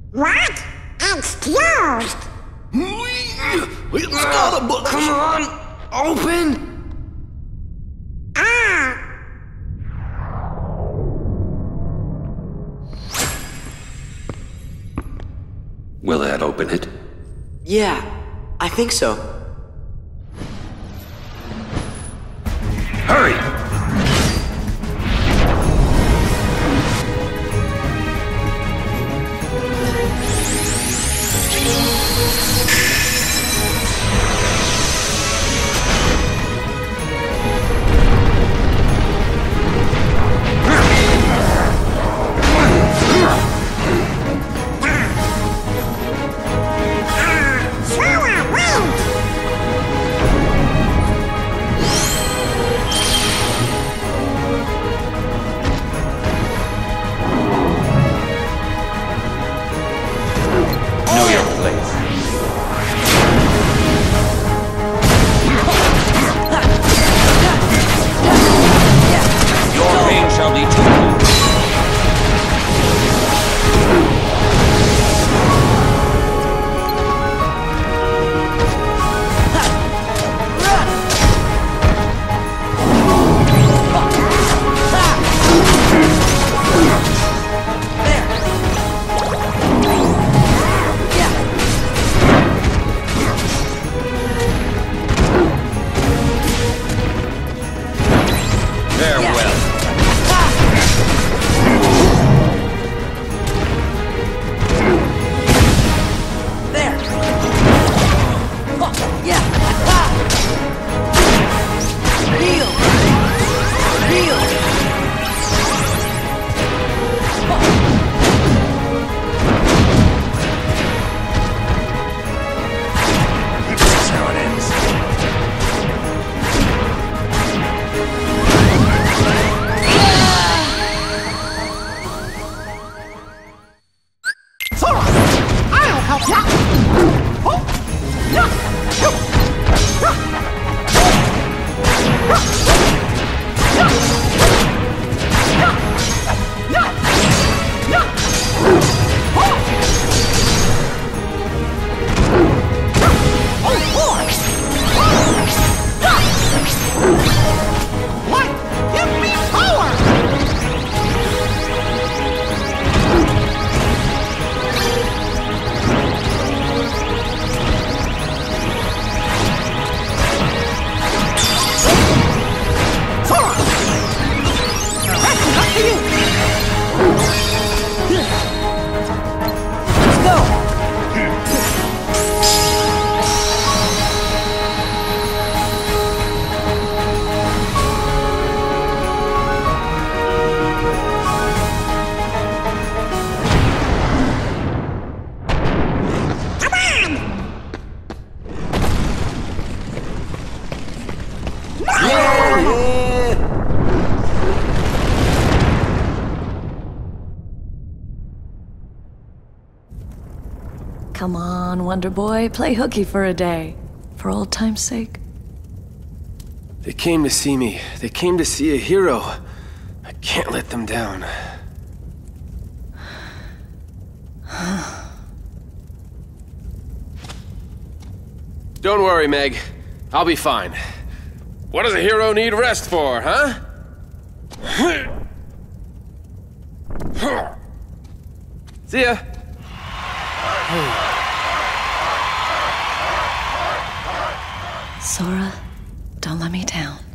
What? It's closed! It's got a book. Come on, open. Ah! Will that open it? Yeah, I think so. Hurry! Come on, Wonder Boy, play hooky for a day. For old time's sake. They came to see me. They came to see a hero. I can't let them down. Don't worry, Meg. I'll be fine. What does a hero need rest for, huh? See ya. Sora, don't let me down.